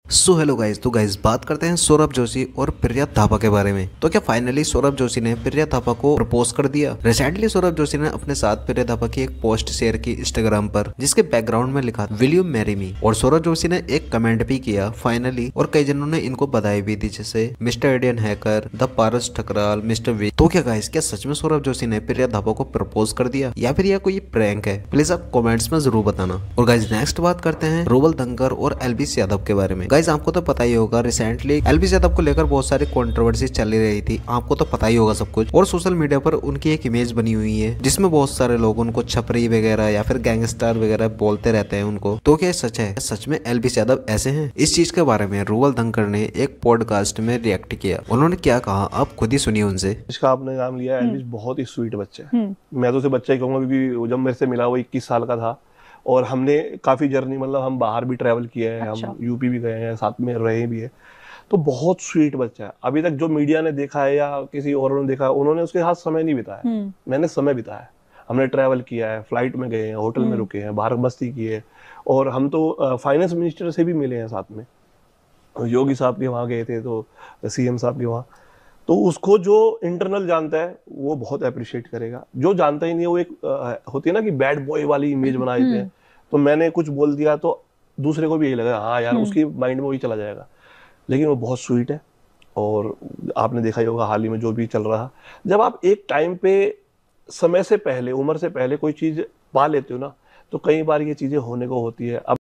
सो hello guys, तो guys बात करते हैं सौरभ जोशी और प्रिया थापा के बारे में। तो क्या फाइनली सौरभ जोशी ने प्रिया थापा को प्रपोज कर दिया? रिसेंटली सौरभ जोशी ने अपने साथ प्रिया थापा की एक पोस्ट शेयर की इंस्टाग्राम पर, जिसके बैकग्राउंड में लिखा विल यू मैरी मी। और सौरभ जोशी ने एक कमेंट भी किया फाइनली, और कई जनों ने इनको बधाई भी दी, जैसे mister Indian hacker, the Paras Thakral, mister V. तो क्या गाइस, क्या सच में सौरभ जोशी ने प्रिया थापा को प्रपोज कर दिया या फिर यह कोई प्रैंक है? प्लीज आप कमेंट्स में जरूर बताना। और गाइस नेक्स्ट बात करते हैं रोबल दंगर और एलबीस यादव के बारे में। गाइस आपको तो पता ही होगा, रिसेंटली एलबीस यादव को लेकर बहुत सारी कंट्रोवर्सी चल रही थी, आपको तो पता ही होगा सब कुछ। और सोशल मीडिया पर उनकी एक इमेज बनी हुई है जिसमें बहुत सारे लोग उनको छपरी वगैरह या फिर गैंगस्टर वगैरह बोलते रहते हैं उनको। तो क्या सच है? सच में एलबीस यादव ऐसे हैं? इस चीज के बारे में रोबल दंगर ने एक पॉडकास्ट में रिएक्ट किया। उन्होंने क्या कहा आप खुद ही सुनिए उनसे। इसका आपने नाम लिया, एल्विस बहुत ही स्वीट बच्चा है। मैं तो उसे बच्चा ही कहूंगा, क्योंकि जब मेरे से मिला वो 21 साल का था और हमने काफी जर्नी, मतलब हम बाहर भी ट्रैवल किए हैं। अच्छा। हम यूपी भी गए हैं, साथ में रहे भी है। तो बहुत स्वीट बच्चा है। अभी तक जो मीडिया ने देखा है या किसी और ने देखा, उन्होंने उसके साथ समय नहीं बिताया। मैंने समय बिताया। हमने ट्रैवल किया है, फ्लाइट में गए हैं, होटल में रुके हैं, बाहर मस्ती की है। और हम तो फाइनेंस मिनिस्टर से भी मिले हैं साथ में। योगी साहब के वहाँ गए थे, तो सीएम साहब के वहाँ। तो उसको जो इंटरनल जानता है वो बहुत अप्रिशिएट करेगा, जो जानता ही नहीं है वो एक होती है ना कि बैड बॉय वाली इमेज बना देते हैं। तो मैंने कुछ बोल दिया तो दूसरे को भी यही लगा, हाँ यार उसकी माइंड में वही चला जाएगा। लेकिन वो बहुत स्वीट है। और आपने देखा ही होगा हाल ही में जो भी चल रहा, जब आप एक टाइम पे समय से पहले, उम्र से पहले कोई चीज पा लेते हो ना, तो कई बार ये चीजें होने को होती है। अब